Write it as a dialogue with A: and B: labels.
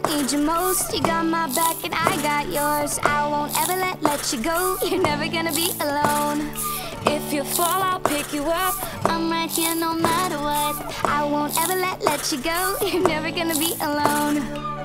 A: need you most. You got my back and I got yours. I won't ever let you go. You're never gonna be alone. If you fall, I'll pick you up. I'm right here no matter what. I won't ever let you go. You're never gonna be alone.